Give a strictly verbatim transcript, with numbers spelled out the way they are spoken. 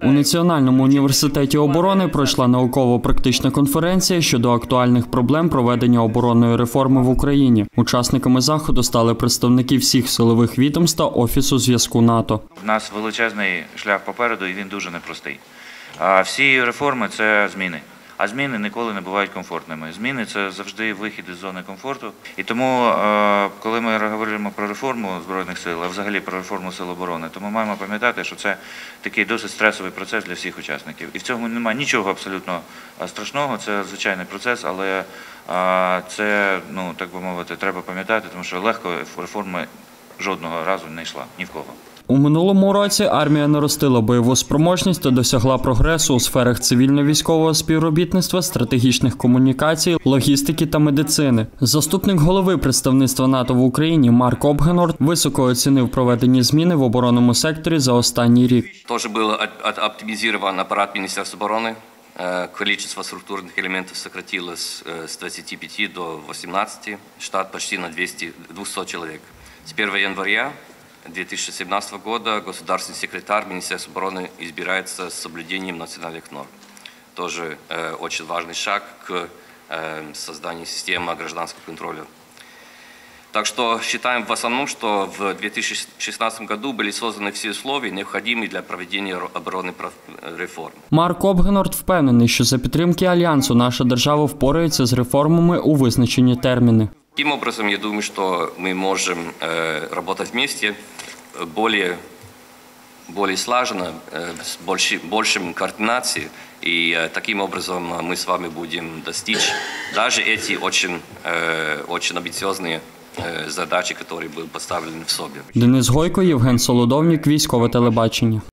У Національному університеті оборони пройшла науково-практична конференція щодо актуальних проблем проведення оборонної реформи в Україні. Учасниками заходу стали представники всіх силових відомств та Офісу зв'язку НАТО. У нас величезний шлях попереду і він дуже непростий. Всі реформи – це зміни. А зміни ніколи не бувають комфортними. Зміни – це завжди вихід із зони комфорту. І тому, коли ми говоримо про реформу Збройних сил, а взагалі про реформу Сил оборони, то ми маємо пам'ятати, що це такий досить стресовий процес для всіх учасників. І в цьому немає нічого абсолютно страшного, це звичайний процес, але це, ну, так би мовити, треба пам'ятати, тому що легко реформи жодного разу не йшла, ні в кого. У минулому році армія наростила бойову спроможність та досягла прогресу у сферах цивільно-військового співробітництва, стратегічних комунікацій, логістики та медицини. Заступник голови представництва НАТО в Україні Марк Обгенорд високо оцінив проведені зміни в оборонному секторі за останній рік. Теж був оптимізований апарат Міністерства оборони. Количество структурных элементов сократилось с двадцати пяти до восемнадцати, штат почти на двести, двести человек. С первого января две тысячи семнадцатого года государственный секретарь Министерства обороны избирается с соблюдением национальных норм. Тоже э, очень важный шаг к э, созданию системы гражданского контроля. Так что считаем в основном, что в две тысячи шестнадцатом году были созданы все условия, необходимые для проведения оборонной реформ. Марк Обгенорд впевнений, що за підтримки Альянсу наша держава впорається з реформами у визначені терміни. Таким образом, я думаю, что мы можем э, работать вместе более, более слаженно, э, с больше, большим координацией, и э, таким образом мы с вами будем достичь даже эти очень, э, очень амбициозные э, задачи, которые были поставлены в собі. Денис Гойко, Євген Солодовнік, Військове телебачення.